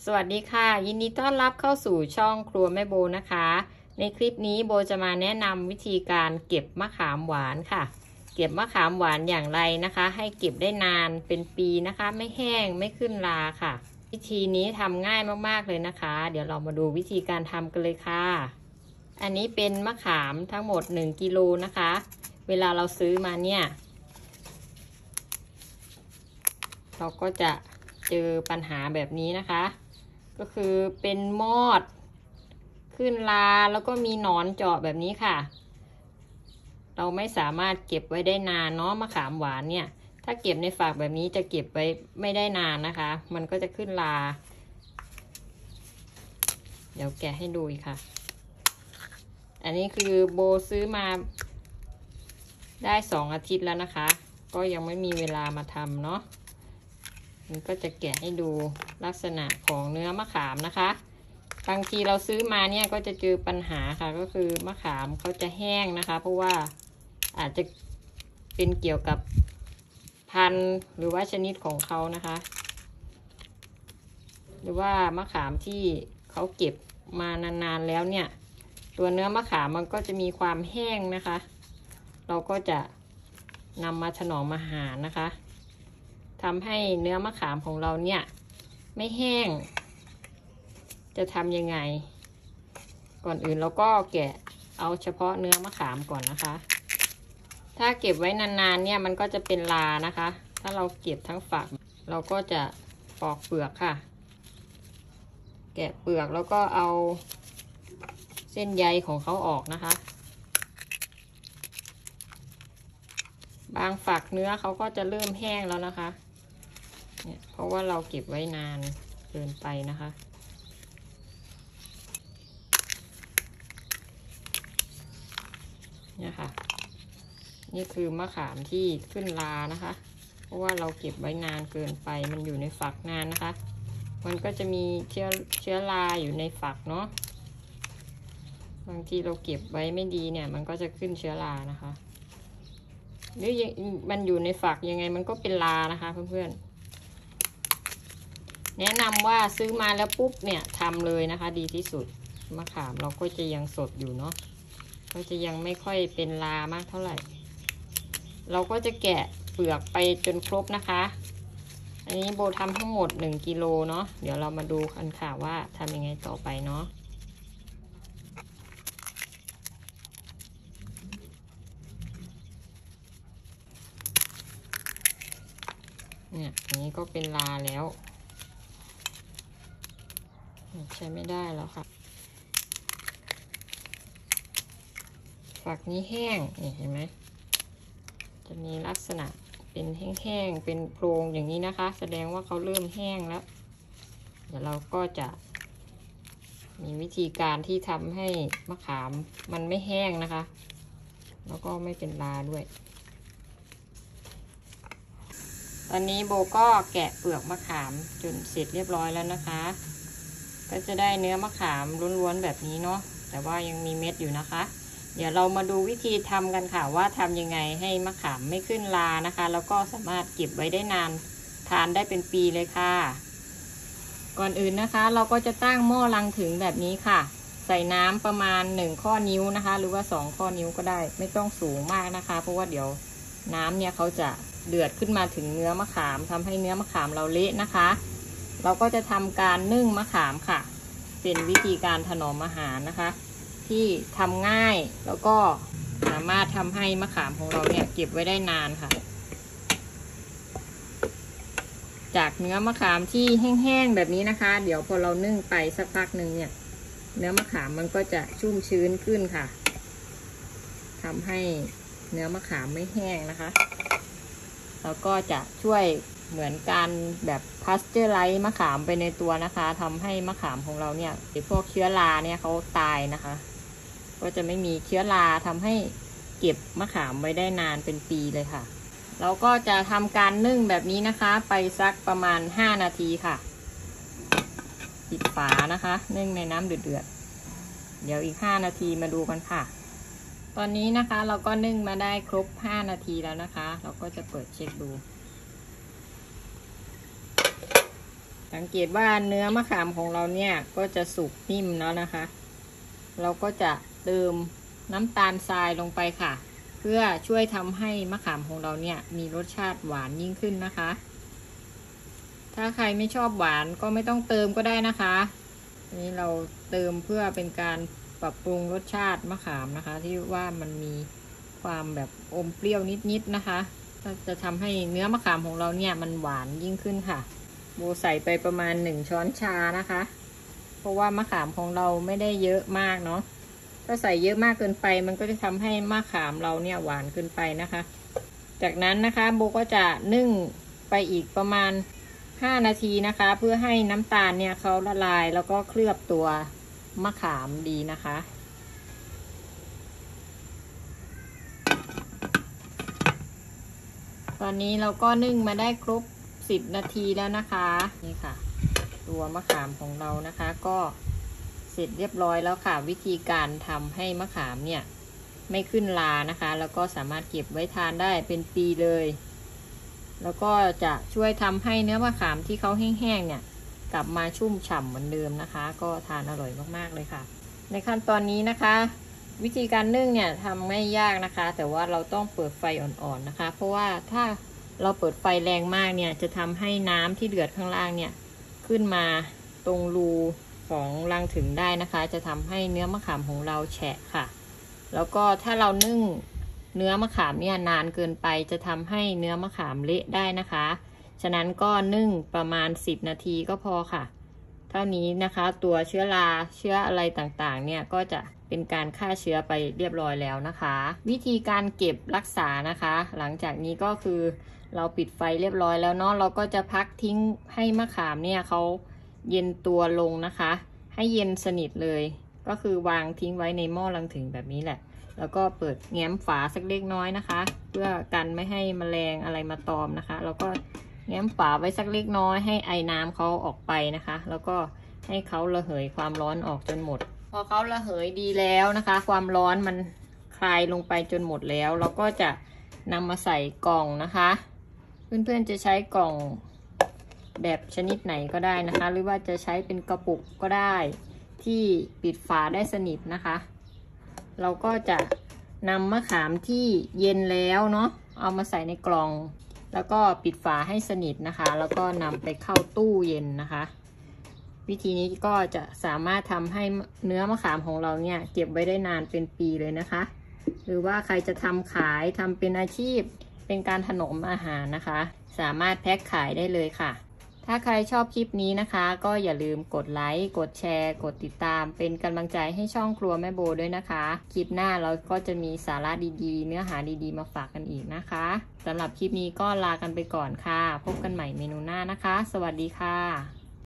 สวัสดีค่ะยินดีต้อนรับเข้าสู่ช่องครัวแม่โบนะคะในคลิปนี้โบจะมาแนะนำวิธีการเก็บมะขามหวานค่ะเก็บมะขามหวานอย่างไรนะคะให้เก็บได้นานเป็นปีนะคะไม่แห้งไม่ขึ้นราค่ะวิธีนี้ทำง่ายมากๆเลยนะคะเดี๋ยวเรามาดูวิธีการทำกันเลยค่ะอันนี้เป็นมะขามทั้งหมด1 กิโลนะคะเวลาเราซื้อมาเนี่ยเราก็จะเจอปัญหาแบบนี้นะคะก็คือเป็นมอดขึ้นราแล้วก็มีหนอนเจาะแบบนี้ค่ะเราไม่สามารถเก็บไว้ได้นานเนาะมะขามหวานเนี่ยถ้าเก็บในฝากแบบนี้จะเก็บไว้ไม่ได้นานนะคะมันก็จะขึ้นราเดี๋ยวแกะให้ดูอีกค่ะอันนี้คือโบซื้อมาได้2 อาทิตย์แล้วนะคะก็ยังไม่มีเวลามาทำเนาะมันก็จะแกะให้ดูลักษณะของเนื้อมะขามนะคะบางทีเราซื้อมาเนี่ยก็จะเจอปัญหาค่ะก็คือมะขามเขาจะแห้งนะคะเพราะว่าอาจจะเป็นเกี่ยวกับพันธุ์หรือว่าชนิดของเขานะคะหรือว่ามะขามที่เขาเก็บมานานๆแล้วเนี่ยตัวเนื้อมะขามมันก็จะมีความแห้งนะคะเราก็จะนำมาถนอมอาหารนะคะทำให้เนื้อมะขามของเราเนี่ยไม่แห้งจะทำยังไงก่อนอื่นเราก็แกะเอาเฉพาะเนื้อมะขามก่อนนะคะถ้าเก็บไว้นานๆเนี่ยมันก็จะเป็นรานะคะถ้าเราเก็บทั้งฝักเราก็จะปอกเปลือกค่ะแกะเปลือกแล้วก็เอาเส้นใยของเขาออกนะคะบางฝักเนื้อเขาก็จะเริ่มแห้งแล้วนะคะเนี่ยเพราะว่าเราเก็บไว้นานเกินไปนะคะเนี่ยค่ะนี่คือมะขามที่ขึ้นรานะคะเพราะว่าเราเก็บไว้นานเกินไปมันอยู่ในฝักนานนะคะมันก็จะมีเชื้อราอยู่ในฝักเนาะบางทีเราเก็บไว้ไม่ดีเนี่ยมันก็จะขึ้นเชื้อรานะคะหรือมันอยู่ในฝักยังไงมันก็เป็นรานะคะเพื่อนๆแนะนำว่าซื้อมาแล้วปุ๊บเนี่ยทำเลยนะคะดีที่สุดมะขามเราก็จะยังสดอยู่เนาะก็จะยังไม่ค่อยเป็นรามากเท่าไหร่เราก็จะแกะเปลือกไปจนครบนะคะอันนี้โบทำทั้งหมด1 กิโลเนาะเดี๋ยวเรามาดูกันค่ะว่าทำยังไงต่อไปเนาะเนี่ยอันนี้ก็เป็นราแล้วใช้ไม่ได้แล้วค่ะฝักนี้แห้งเห็นไหมจะมีลักษณะเป็นแห้งๆเป็นโพรงอย่างนี้นะคะแสดงว่าเขาเริ่มแห้งแล้วเดี๋ยวเราก็จะมีวิธีการที่ทำให้มะขามมันไม่แห้งนะคะแล้วก็ไม่เป็นราด้วยตอนนี้โบก็แกะเปลือกมะขามจนเสร็จเรียบร้อยแล้วนะคะก็จะได้เนื้อมะขามล้วนๆแบบนี้เนาะแต่ว่ายังมีเม็ดอยู่นะคะเดี๋ยวเรามาดูวิธีทำกันค่ะว่าทำยังไงให้มะขามไม่ขึ้นรานะคะแล้วก็สามารถเก็บไว้ได้นานทานได้เป็นปีเลยค่ะก่อนอื่นนะคะเราก็จะตั้งหม้อรังถึงแบบนี้ค่ะใส่น้ำประมาณ1 ข้อนิ้วนะคะหรือว่า2 ข้อนิ้วก็ได้ไม่ต้องสูงมากนะคะเพราะว่าเดี๋ยวน้ำเนี่ยเขาจะเดือดขึ้นมาถึงเนื้อมะขามทำให้เนื้อมะขามเราเละนะคะเราก็จะทำการนึ่งมะขามค่ะเป็นวิธีการถนอมอาหารนะคะที่ทำง่ายแล้วก็สามารถทำให้มะขามของเราเนี่ยเก็บไว้ได้นานค่ะจากเนื้อมะขามที่แห้งๆแบบนี้นะคะเดี๋ยวพอเรานึ่งไปสักพักหนึ่งเนี่ยเนื้อมะขามมันก็จะชุ่มชื้นขึ้นค่ะทำให้เนื้อมะขามไม่แห้งนะคะแล้วก็จะช่วยเหมือนการแบบพาสเจอร์ไลซ์มะขามไปในตัวนะคะทำให้มะขามของเราเนี่ยพวกเชื้อราเนี่ยเขาตายนะคะก็จะไม่มีเชื้อราทำให้เก็บมะขามไว้ได้นานเป็นปีเลยค่ะเราก็จะทำการนึ่งแบบนี้นะคะไปสักประมาณ5 นาทีค่ะปิดฝานะคะนึ่งในน้ำเดือดๆเดี๋ยวอีก5 นาทีมาดูกันค่ะตอนนี้นะคะเราก็นึ่งมาได้ครบ5 นาทีแล้วนะคะเราก็จะเปิดเช็คดูสังเกตว่าเนื้อมะขามของเราเนี่ยก็จะสุกนิ่มแล้วนะคะ เราก็จะเติมน้ำตาลทรายลงไปค่ะเพื่อช่วยทำให้มะขามของเราเนี่ยมีรสชาติหวานยิ่งขึ้นนะคะถ้าใครไม่ชอบหวานก็ไม่ต้องเติมก็ได้นะคะอันนี้เราเติมเพื่อเป็นการปรับปรุงรสชาติมะขามนะคะที่ว่ามันมีความแบบอมเปรี้ยวนิดๆนะคะจะทำให้เนื้อมะขามของเราเนี่ยมันหวานยิ่งขึ้นค่ะโบใส่ไปประมาณ1 ช้อนชานะคะเพราะว่ามะขามของเราไม่ได้เยอะมากเนาะถ้าใส่เยอะมากเกินไปมันก็จะทำให้มะขามเราเนี่ยหวานเกินไปนะคะจากนั้นนะคะโบก็จะนึ่งไปอีกประมาณ5 นาทีนะคะเพื่อให้น้ำตาลเนี่ยเขาละลายแล้วก็เคลือบตัวมะขามดีนะคะตอนนี้เราก็นึ่งมาได้ครบ10 นาทีแล้วนะคะนี่ค่ะตัวมะขามของเรานะคะก็เสร็จเรียบร้อยแล้วค่ะวิธีการทำให้มะขามเนี่ยไม่ขึ้นรานะคะแล้วก็สามารถเก็บไว้ทานได้เป็นปีเลยแล้วก็จะช่วยทำให้เนื้อมะขามที่เขาแห้งๆเนี่ยกลับมาชุ่มฉ่ำเหมือนเดิมนะคะก็ทานอร่อยมากๆเลยค่ะในขั้นตอนนี้นะคะวิธีการนึ่งเนี่ยทำไม่ยากนะคะแต่ว่าเราต้องเปิดไฟอ่อนๆนะคะเพราะว่าถ้าเราเปิดไฟแรงมากเนี่ยจะทำให้น้ำที่เดือดข้างล่างเนี่ยขึ้นมาตรงรูของรังถึงได้นะคะจะทำให้เนื้อมะขามของเราแฉะค่ะแล้วก็ถ้าเรานึ่งเนื้อมะขามเนี่ยนานเกินไปจะทำให้เนื้อมะขามเละได้นะคะฉะนั้นก็นึ่งประมาณ10 นาทีก็พอค่ะเท่านี้นะคะตัวเชื้อราเชื้ออะไรต่างๆเนี่ยก็จะเป็นการฆ่าเชื้อไปเรียบร้อยแล้วนะคะวิธีการเก็บรักษานะคะหลังจากนี้ก็คือเราปิดไฟเรียบร้อยแล้วเนาะเราก็จะพักทิ้งให้มะขามเนี่ยเขาเย็นตัวลงนะคะให้เย็นสนิทเลยก็คือวางทิ้งไว้ในหม้อรังถึงแบบนี้แหละแล้วก็เปิดแง้มฝาสักเล็กน้อยนะคะเพื่อกันไม่ให้แมลงอะไรมาตอมนะคะแล้วก็แง้มฝาไว้สักเล็กน้อยให้ไอน้ำเขาออกไปนะคะแล้วก็ให้เขาระเหยความร้อนออกจนหมดพอเขาระเหยดีแล้วนะคะความร้อนมันคลายลงไปจนหมดแล้วเราก็จะนำมาใส่กล่องนะคะเพื่อนๆจะใช้กล่องแบบชนิดไหนก็ได้นะคะหรือว่าจะใช้เป็นกระปุกก็ได้ที่ปิดฝาได้สนิทนะคะเราก็จะนำมะขามที่เย็นแล้วเนาะเอามาใส่ในกล่องแล้วก็ปิดฝาให้สนิทนะคะแล้วก็นำไปเข้าตู้เย็นนะคะวิธีนี้ก็จะสามารถทำให้เนื้อมะขามของเราเนี่ยเก็บไว้ได้นานเป็นปีเลยนะคะหรือว่าใครจะทำขายทำเป็นอาชีพเป็นการถนอมอาหารนะคะสามารถแพ็คขายได้เลยค่ะถ้าใครชอบคลิปนี้นะคะก็อย่าลืมกดไลค์กดแชร์กดติดตามเป็นกำลังใจให้ช่องครัวแม่โบด้วยนะคะคลิปหน้าเราก็จะมีสาระดีๆเนื้อหาดีๆมาฝากกันอีกนะคะสำหรับคลิปนี้ก็ลากันไปก่อนค่ะพบกันใหม่เมนูหน้านะคะสวัสดีค่ะ